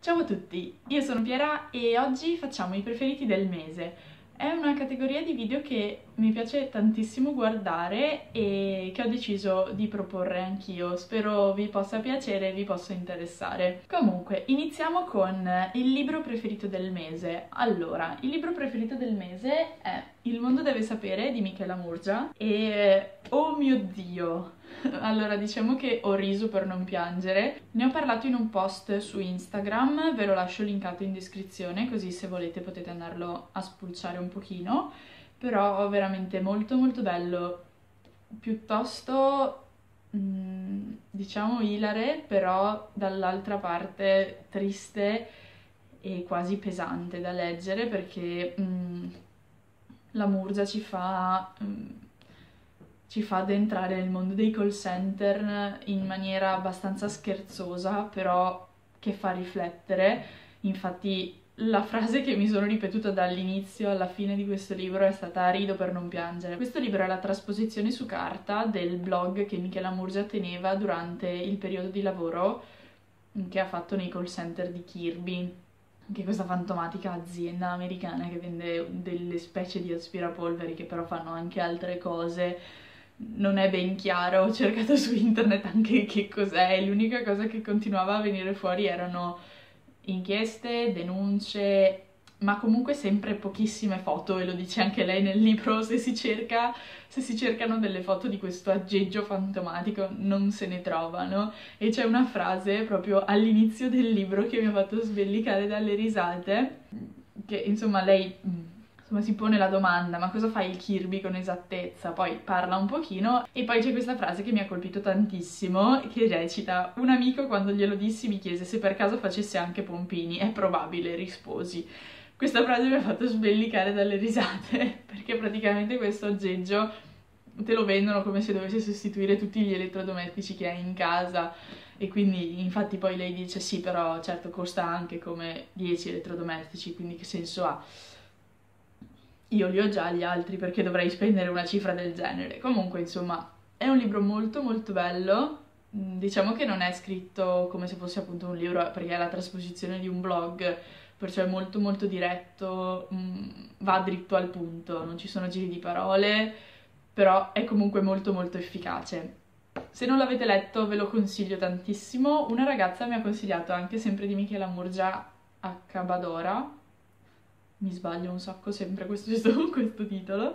Ciao a tutti, io sono Piera e oggi facciamo i preferiti del mese. È una categoria di video che mi piace tantissimo guardare e che ho deciso di proporre anch'io. Spero vi possa piacere e vi possa interessare. Comunque, iniziamo con il libro preferito del mese. Allora, il libro preferito del mese è Il mondo deve sapere di Michela Murgia e oh mio Dio! Allora, diciamo che ho riso per non piangere. Ne ho parlato in un post su Instagram, ve lo lascio linkato in descrizione, così se volete potete andarlo a spulciare un pochino. Però veramente molto molto bello, piuttosto diciamo ilare, però dall'altra parte triste e quasi pesante da leggere perché la Murgia ci fa addentrare nel mondo dei call center in maniera abbastanza scherzosa, però che fa riflettere. Infatti la frase che mi sono ripetuta dall'inizio alla fine di questo libro è stata rido per non piangere. Questo libro è la trasposizione su carta del blog che Michela Murgia teneva durante il periodo di lavoro che ha fatto nei call center di Kirby, che è questa fantomatica azienda americana che vende delle specie di aspirapolveri che però fanno anche altre cose. Non è ben chiaro, ho cercato su internet anche che cos'è, l'unica cosa che continuava a venire fuori erano inchieste, denunce, ma comunque sempre pochissime foto, e lo dice anche lei nel libro. Se si cercano delle foto di questo aggeggio fantomatico non se ne trovano, e c'è una frase proprio all'inizio del libro che mi ha fatto sbellicare dalle risate, che insomma lei si pone la domanda: ma cosa fa il Kirby con esattezza? Poi parla un pochino e poi c'è questa frase che mi ha colpito tantissimo, che recita: un amico quando glielo dissi mi chiese se per caso facesse anche pompini. È probabile, risposi. Questa frase mi ha fatto sbellicare dalle risate, perché praticamente questo aggeggio te lo vendono come se dovesse sostituire tutti gli elettrodomestici che hai in casa, e quindi infatti poi lei dice sì, però certo costa anche come 10 elettrodomestici, quindi che senso ha? Io li ho già gli altri, perché dovrei spendere una cifra del genere. Comunque, insomma, è un libro molto molto bello. Diciamo che non è scritto come se fosse appunto un libro, perché è la trasposizione di un blog, perciò è molto molto diretto, va dritto al punto, non ci sono giri di parole, però è comunque molto molto efficace. Se non l'avete letto ve lo consiglio tantissimo. Una ragazza mi ha consigliato anche sempre di Michela Murgia Accabadora, mi sbaglio un sacco sempre questo titolo,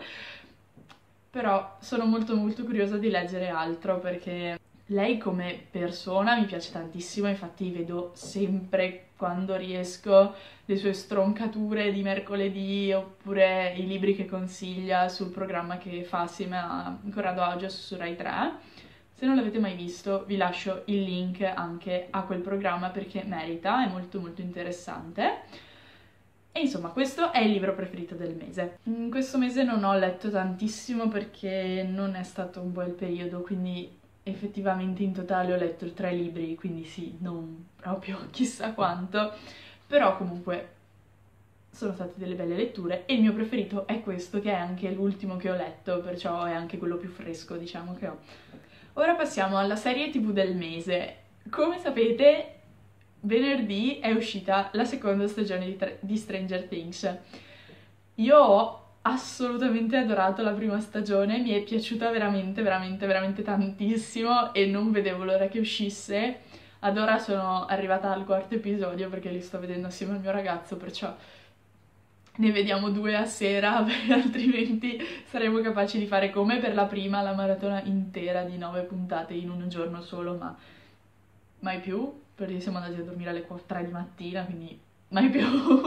però sono molto molto curiosa di leggere altro perché lei come persona mi piace tantissimo. Infatti vedo sempre, quando riesco, le sue stroncature di mercoledì oppure i libri che consiglia sul programma che fa assieme a Corrado Augias su Rai 3. Se non l'avete mai visto vi lascio il link anche a quel programma perché merita, è molto molto interessante. E insomma, questo è il libro preferito del mese. In questo mese non ho letto tantissimo perché non è stato un bel periodo, quindi effettivamente in totale ho letto 3 libri, quindi sì, non proprio chissà quanto, però comunque sono state delle belle letture e il mio preferito è questo, che è anche l'ultimo che ho letto, perciò è anche quello più fresco, diciamo, che ho. Ora passiamo alla serie TV del mese. Come sapete, venerdì è uscita la seconda stagione di Stranger Things. Io ho assolutamente adorato la prima stagione, mi è piaciuta veramente, veramente, veramente tantissimo e non vedevo l'ora che uscisse. Ad ora sono arrivata al 4º episodio perché li sto vedendo assieme al mio ragazzo, perciò ne vediamo 2 a sera, perché altrimenti saremmo capaci di fare come per la prima, la maratona intera di 9 puntate in un giorno solo, ma mai più, perché siamo andati a dormire alle 3 di mattina, quindi mai più.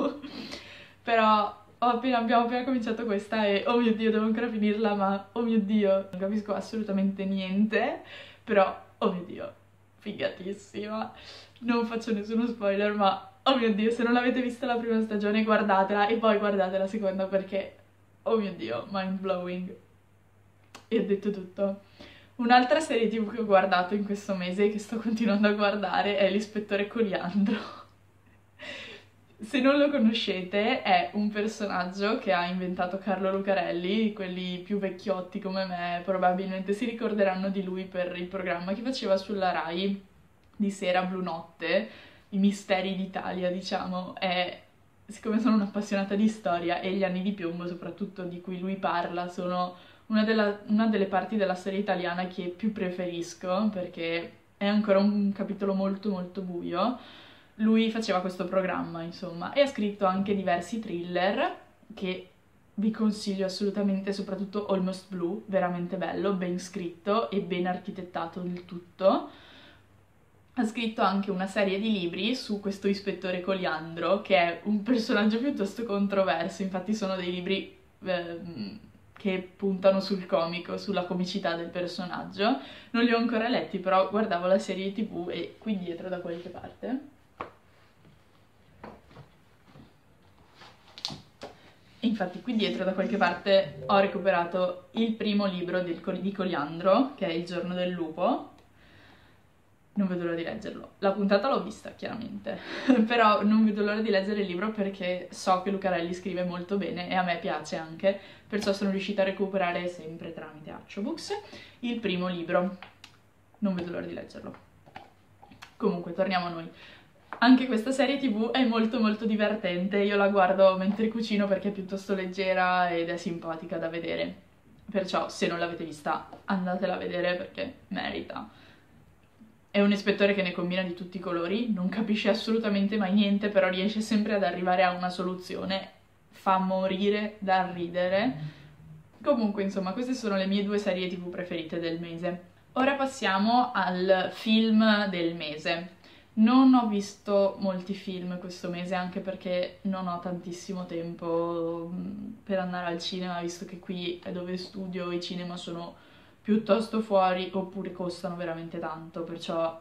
Però abbiamo appena cominciato questa e oh mio Dio, devo ancora finirla, ma oh mio Dio, non capisco assolutamente niente, però oh mio Dio, figatissima. Non faccio nessuno spoiler, ma oh mio Dio, se non l'avete vista la prima stagione guardatela e poi guardate la seconda perché oh mio Dio, mind blowing. E ho detto tutto. Un'altra serie TV che ho guardato in questo mese e che sto continuando a guardare è L'Ispettore Coliandro. Se non lo conoscete, è un personaggio che ha inventato Carlo Lucarelli. Quelli più vecchiotti come me probabilmente si ricorderanno di lui per il programma che faceva sulla Rai di sera, Blu Notte, i misteri d'Italia, diciamo, e siccome sono un'appassionata di storia e gli anni di piombo, soprattutto di cui lui parla, sono una delle parti della storia italiana che più preferisco, perché è ancora un capitolo molto molto buio. Lui faceva questo programma, insomma, e ha scritto anche diversi thriller che vi consiglio assolutamente, soprattutto Almost Blue, veramente bello, ben scritto e ben architettato il tutto. Ha scritto anche una serie di libri su questo ispettore Coliandro, che è un personaggio piuttosto controverso, infatti sono dei libri che puntano sul comico, sulla comicità del personaggio. Non li ho ancora letti, però guardavo la serie TV e qui dietro da qualche parte. Infatti qui dietro da qualche parte ho recuperato il primo libro di Coliandro, che è Il giorno del lupo. Non vedo l'ora di leggerlo. La puntata l'ho vista, chiaramente, però non vedo l'ora di leggere il libro perché so che Lucarelli scrive molto bene e a me piace anche, perciò sono riuscita a recuperare sempre tramite Actiobooks il primo libro. Non vedo l'ora di leggerlo. Comunque, torniamo a noi. Anche questa serie TV è molto molto divertente, io la guardo mentre cucino perché è piuttosto leggera ed è simpatica da vedere. Perciò, se non l'avete vista, andatela a vedere perché merita. È un ispettore che ne combina di tutti i colori, non capisce assolutamente mai niente, però riesce sempre ad arrivare a una soluzione. Fa morire da ridere. Comunque, insomma, queste sono le mie 2 serie TV preferite del mese. Ora passiamo al film del mese. Non ho visto molti film questo mese, anche perché non ho tantissimo tempo per andare al cinema, visto che qui è dove studio, i cinema sono piuttosto fuori oppure costano veramente tanto, perciò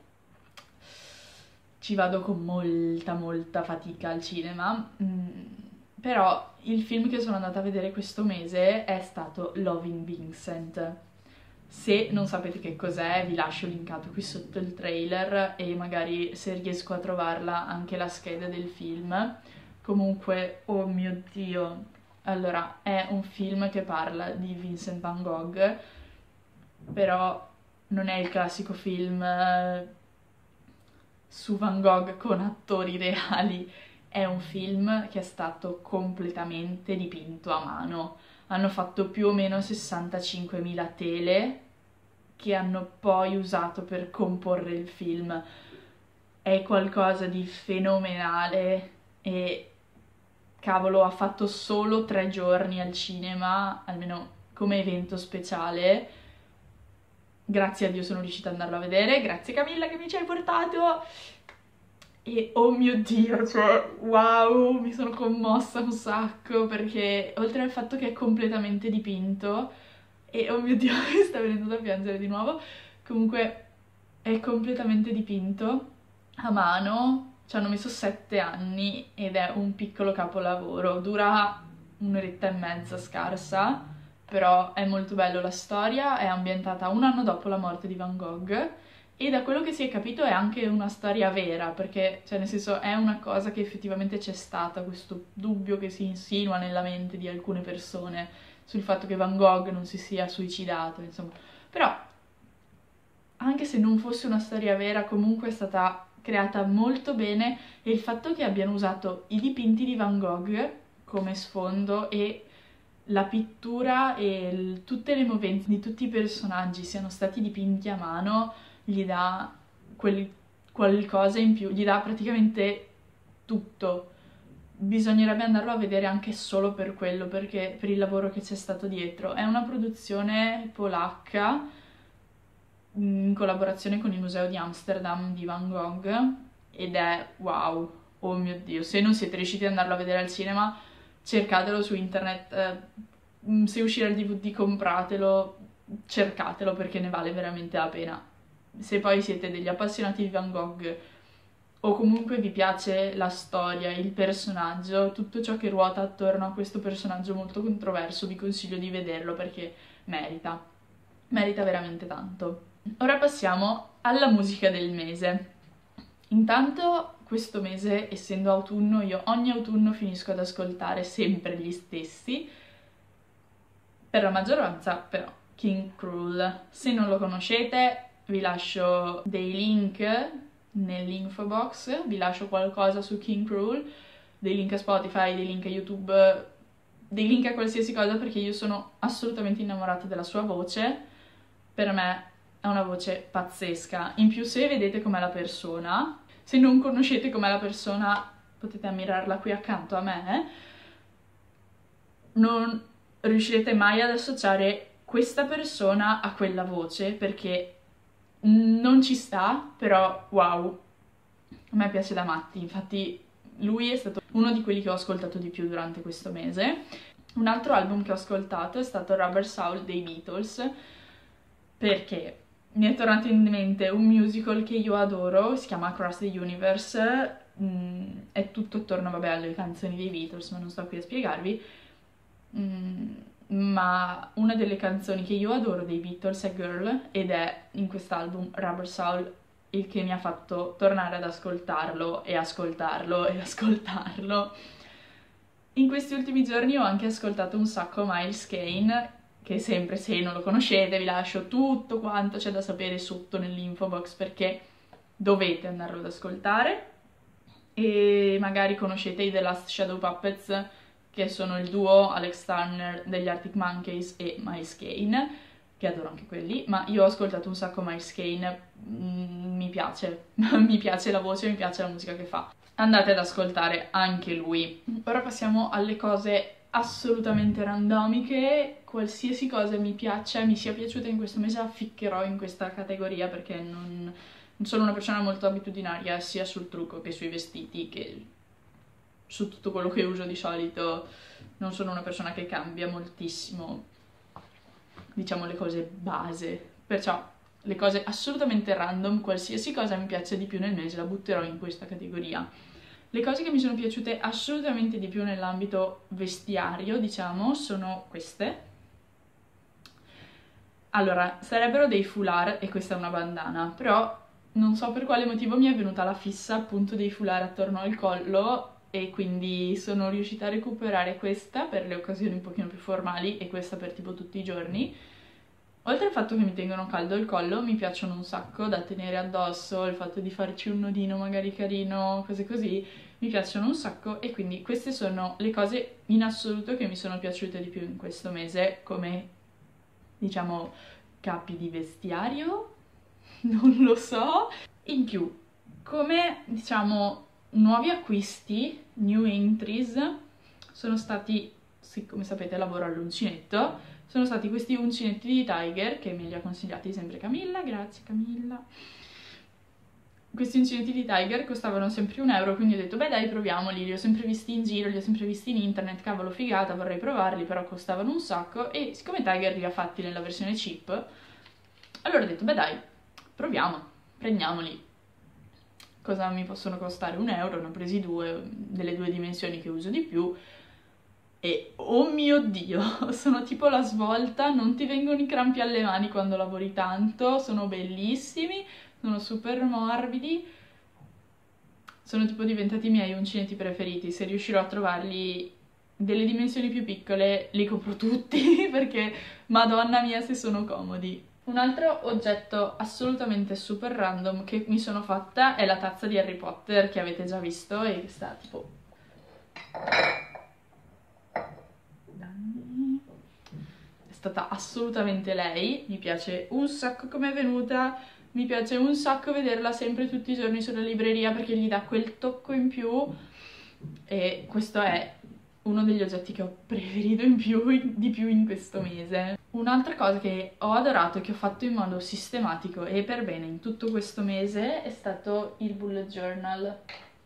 ci vado con molta fatica al cinema. Però il film che sono andata a vedere questo mese è stato Loving Vincent. Se non sapete che cos'è, vi lascio linkato qui sotto il trailer e magari, se riesco a trovarla, anche la scheda del film. Comunque, oh mio Dio, allora, è un film che parla di Vincent van Gogh, però non è il classico film su Van Gogh con attori reali, è un film che è stato completamente dipinto a mano. Hanno fatto più o meno 65.000 tele che hanno poi usato per comporre il film. È qualcosa di fenomenale e cavolo, ha fatto solo 3 giorni al cinema, almeno come evento speciale. Grazie a Dio sono riuscita ad andarlo a vedere, grazie Camilla che mi ci hai portato. E oh mio Dio, cioè, wow, mi sono commossa un sacco perché oltre al fatto che è completamente dipinto, e oh mio Dio, mi sta venendo da piangere di nuovo, comunque è completamente dipinto a mano, ci hanno messo 7 anni ed è un piccolo capolavoro, dura 1 oretta e mezza scarsa, però è molto bello. La storia è ambientata un anno dopo la morte di Van Gogh e da quello che si è capito è anche una storia vera, perché, cioè, nel senso, è una cosa che effettivamente c'è stata, questo dubbio che si insinua nella mente di alcune persone sul fatto che Van Gogh non si sia suicidato, insomma. Però, anche se non fosse una storia vera, comunque è stata creata molto bene e il fatto che abbiano usato i dipinti di Van Gogh come sfondo e la pittura e tutte le movenze di tutti i personaggi siano stati dipinti a mano gli dà qualcosa in più, gli dà praticamente tutto. Bisognerebbe andarlo a vedere anche solo per quello, perché per il lavoro che c'è stato dietro. È una produzione polacca in collaborazione con il Museo di Amsterdam di Van Gogh ed è wow, oh mio Dio, se non siete riusciti ad andarlo a vedere al cinema cercatelo su internet, se uscirà il DVD compratelo, cercatelo perché ne vale veramente la pena. Se poi siete degli appassionati di Van Gogh o comunque vi piace la storia, il personaggio, tutto ciò che ruota attorno a questo personaggio molto controverso, vi consiglio di vederlo perché merita veramente tanto. Ora passiamo alla musica del mese. Intanto questo mese, essendo autunno, io ogni autunno finisco ad ascoltare sempre gli stessi, per la maggioranza però King Krul. Se non lo conoscete vi lascio dei link nell'info box, vi lascio qualcosa su King Cruel, dei link a Spotify, dei link a YouTube, dei link a qualsiasi cosa, perché io sono assolutamente innamorata della sua voce. Per me è una voce pazzesca. In più, se vedete com'è la persona, se non conoscete com'è la persona, potete ammirarla qui accanto a me, non riuscirete mai ad associare questa persona a quella voce, perché non ci sta, però wow, a me piace da matti. Infatti lui è stato uno di quelli che ho ascoltato di più durante questo mese. Un altro album che ho ascoltato è stato Rubber Soul dei Beatles, perché mi è tornato in mente un musical che io adoro, si chiama Across the Universe, è tutto attorno, vabbè, alle canzoni dei Beatles, ma non sto qui a spiegarvi, ma una delle canzoni che io adoro dei Beatles è Girl, ed è in quest'album Rubber Soul, il che mi ha fatto tornare ad ascoltarlo e ascoltarlo e ascoltarlo. In questi ultimi giorni ho anche ascoltato un sacco Miles Kane, che sempre, se non lo conoscete, vi lascio tutto quanto c'è da sapere sotto nell'info box, perché dovete andarlo ad ascoltare. E magari conoscete i The Last Shadow Puppets, che sono il duo Alex Turner degli Arctic Monkeys e Miles Kane, che adoro anche quelli, ma io ho ascoltato un sacco Miles Kane, mi piace, mi piace la voce, mi piace la musica che fa. Andate ad ascoltare anche lui. Ora passiamo alle cose assolutamente randomiche. Qualsiasi cosa mi piaccia, mi sia piaciuta in questo mese, la ficcherò in questa categoria, perché non sono una persona molto abitudinaria sia sul trucco che sui vestiti che su tutto quello che uso di solito. Non sono una persona che cambia moltissimo, diciamo, le cose base, perciò le cose assolutamente random, qualsiasi cosa mi piace di più nel mese la butterò in questa categoria. Le cose che mi sono piaciute assolutamente di più nell'ambito vestiario, diciamo, sono queste. Allora, sarebbero dei foulard e questa è una bandana, però non so per quale motivo mi è venuta la fissa appunto dei foulard attorno al collo, e quindi sono riuscita a recuperare questa per le occasioni un pochino più formali e questa per tipo tutti i giorni. Oltre al fatto che mi tengono caldo il collo, mi piacciono un sacco da tenere addosso, il fatto di farci un nodino magari carino, cose così, mi piacciono un sacco, e quindi queste sono le cose in assoluto che mi sono piaciute di più in questo mese come, diciamo, capi di vestiario, non lo so. In più, come, diciamo, nuovi acquisti, new entries, sono stati, sì, come sapete lavoro all'uncinetto, sono stati questi uncinetti di Tiger, che me li ha consigliati sempre Camilla, grazie Camilla. Questi uncinetti di Tiger costavano sempre €1, quindi ho detto, beh dai, proviamoli, li ho sempre visti in giro, li ho sempre visti in internet, cavolo figata, vorrei provarli, però costavano un sacco, e siccome Tiger li ha fatti nella versione cheap, allora ho detto, beh dai, proviamo, prendiamoli. Cosa mi possono costare? €1, ne ho presi due, delle due dimensioni che uso di più, e oh mio Dio, sono tipo la svolta, non ti vengono i crampi alle mani quando lavori tanto, sono bellissimi, sono super morbidi, sono tipo diventati i miei uncinetti preferiti. Se riuscirò a trovarli delle dimensioni più piccole li compro tutti perché madonna mia se sono comodi. Un altro oggetto assolutamente super random che mi sono fatta è la tazza di Harry Potter, che avete già visto e che sta tipo... È stata assolutamente lei, mi piace un sacco come è venuta, mi piace un sacco vederla sempre tutti i giorni sulla libreria perché gli dà quel tocco in più, e questo è uno degli oggetti che ho preferito di più in questo mese. Un'altra cosa che ho adorato e che ho fatto in modo sistematico e per bene in tutto questo mese è stato il bullet journal.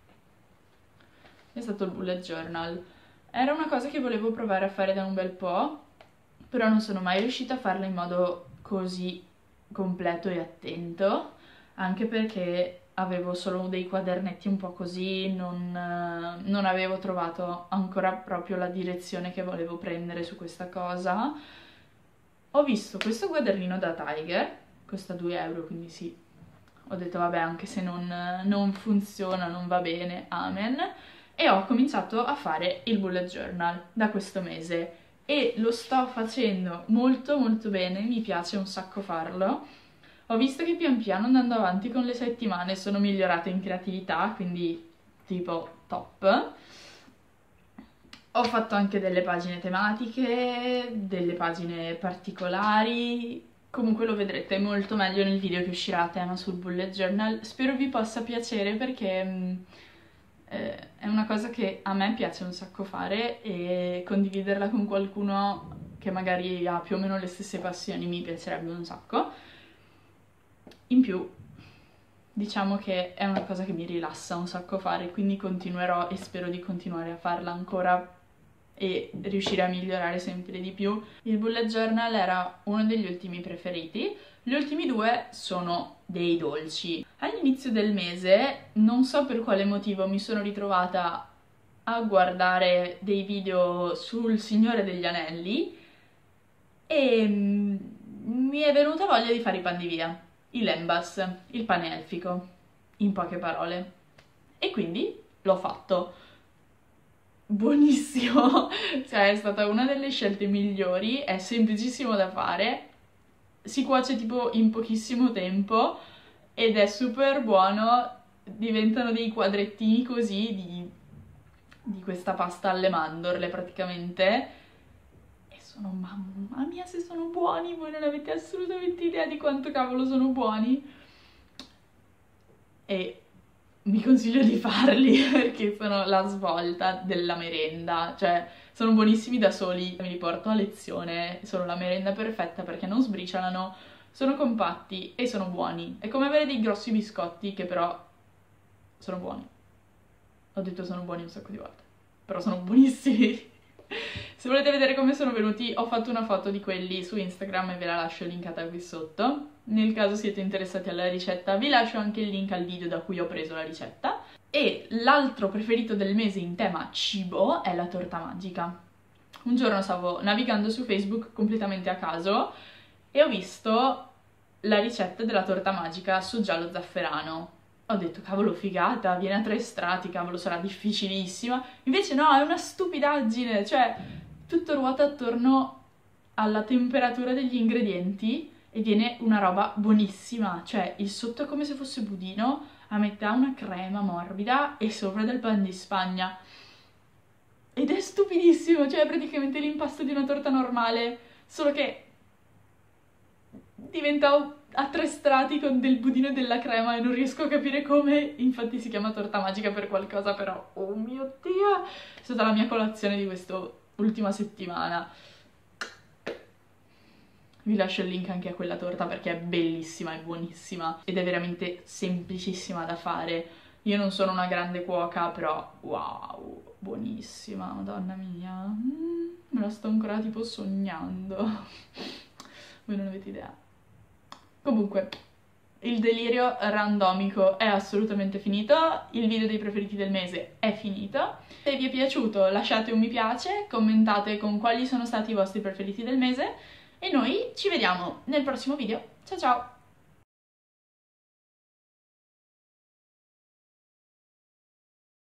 Era una cosa che volevo provare a fare da un bel po', però non sono mai riuscita a farla in modo così completo e attento, anche perché avevo solo dei quadernetti un po' così, non avevo trovato ancora proprio la direzione che volevo prendere su questa cosa. Ho visto questo quadernino da Tiger, costa €2, quindi sì, ho detto vabbè, anche se non funziona, non va bene, amen, e ho cominciato a fare il bullet journal da questo mese e lo sto facendo molto molto bene, mi piace un sacco farlo. Ho visto che pian piano andando avanti con le settimane sono migliorata in creatività, quindi tipo top. Ho fatto anche delle pagine tematiche, delle pagine particolari, comunque lo vedrete molto meglio nel video che uscirà a tema sul bullet journal. Spero vi possa piacere perché è una cosa che a me piace un sacco fare e condividerla con qualcuno che magari ha più o meno le stesse passioni mi piacerebbe un sacco. In più, diciamo che è una cosa che mi rilassa un sacco fare, quindi continuerò e spero di continuare a farla ancora e riuscire a migliorare sempre di più. Il bullet journal era uno degli ultimi preferiti, gli ultimi due sono dei dolci. All'inizio del mese, non so per quale motivo, mi sono ritrovata a guardare dei video sul Signore degli Anelli e mi è venuta voglia di fare i pandivia, i lembas, il pane elfico, in poche parole. E quindi l'ho fatto. Buonissimo, cioè è stata una delle scelte migliori, è semplicissimo da fare, si cuoce tipo in pochissimo tempo ed è super buono, diventano dei quadrettini così di questa pasta alle mandorle praticamente e sono, mamma mia se sono buoni, voi non avete assolutamente idea di quanto cavolo sono buoni e vi consiglio di farli perché sono la svolta della merenda, cioè sono buonissimi da soli, me li porto a lezione, sono la merenda perfetta perché non sbriciolano, sono compatti e sono buoni. È come avere dei grossi biscotti che però sono buoni. Ho detto sono buoni un sacco di volte, però sono buonissimi. Se volete vedere come sono venuti, ho fatto una foto di quelli su Instagram e ve la lascio linkata qui sotto. Nel caso siete interessati alla ricetta, vi lascio anche il link al video da cui ho preso la ricetta. E l'altro preferito del mese in tema cibo è la torta magica. Un giorno stavo navigando su Facebook completamente a caso e ho visto la ricetta della torta magica su giallo zafferano. Ho detto, cavolo, figata, viene a 3 strati, cavolo, sarà difficilissima. Invece no, è una stupidaggine, cioè tutto ruota attorno alla temperatura degli ingredienti e viene una roba buonissima. Cioè il sotto è come se fosse budino, a metà una crema morbida e sopra del pan di Spagna. Ed è stupidissimo, cioè è praticamente l'impasto di una torta normale, solo che diventa a 3 strati con del budino e della crema e non riesco a capire come, infatti si chiama torta magica per qualcosa, però oh mio Dio, è stata la mia colazione di questa ultima settimana. Vi lascio il link anche a quella torta perché è bellissima, è buonissima ed è veramente semplicissima da fare. Io non sono una grande cuoca, però wow, buonissima, madonna mia, me la sto ancora tipo sognando. Voi non avete idea. Comunque, il delirio randomico è assolutamente finito, il video dei preferiti del mese è finito. Se vi è piaciuto lasciate un mi piace, commentate con quali sono stati i vostri preferiti del mese e noi ci vediamo nel prossimo video. Ciao ciao!